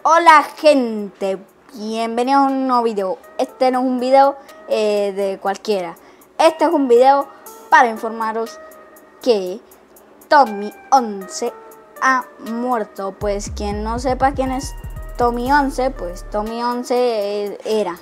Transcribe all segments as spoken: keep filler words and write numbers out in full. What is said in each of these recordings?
Hola gente, bienvenidos a un nuevo video. Este no es un video eh, de cualquiera. Este es un video para informaros que Tommy once ha muerto. Pues quien no sepa quién es Tommy once, pues Tommy once eh, era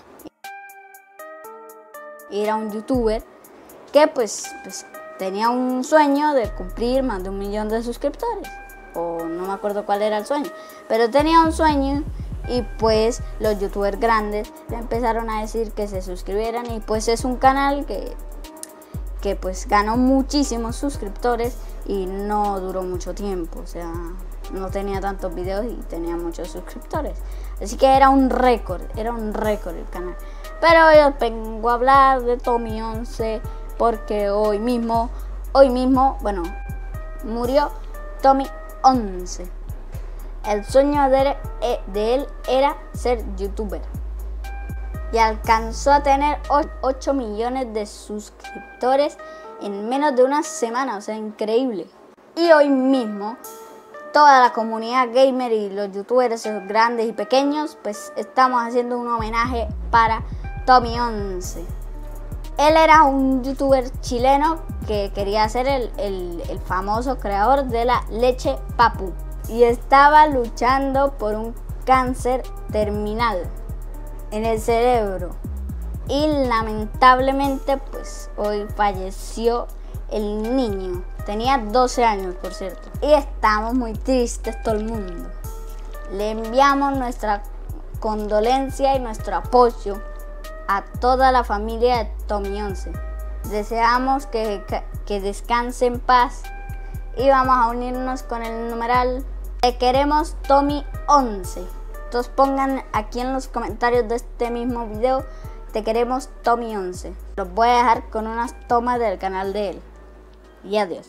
Era un youtuber que pues, pues tenía un sueño de cumplir más de un millón de suscriptores. O no me acuerdo cuál era el sueño, pero tenía un sueño y pues los youtubers grandes le empezaron a decir que se suscribieran, y pues es un canal que, que pues ganó muchísimos suscriptores y no duró mucho tiempo, o sea, no tenía tantos videos y tenía muchos suscriptores, así que era un récord, era un récord el canal. Pero yo vengo a hablar de Tommy once porque hoy mismo, hoy mismo, bueno, murió Tommy once. El sueño de él, de él era ser youtuber y alcanzó a tener ocho millones de suscriptores en menos de una semana, o sea, increíble. Y hoy mismo toda la comunidad gamer y los youtubers grandes y pequeños pues estamos haciendo un homenaje para Tommy once. Él era un youtuber chileno que quería ser el, el, el famoso creador de la leche Papu y estaba luchando por un cáncer terminal en el cerebro, y lamentablemente pues hoy falleció el niño. Tenía doce años, por cierto, y estamos muy tristes todo el mundo. Le enviamos nuestra condolencia y nuestro apoyo a toda la familia de Tommy once. Deseamos que, que descanse en paz y vamos a unirnos con el numeral Te queremos Tommy once. Entonces pongan aquí en los comentarios de este mismo video Te queremos Tommy once. Los voy a dejar con unas tomas del canal de él. Y adiós.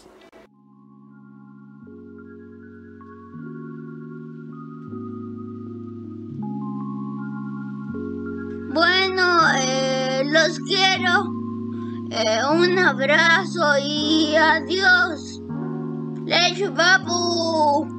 Bueno, eh, los quiero, eh, un abrazo y adiós. Leche Papu.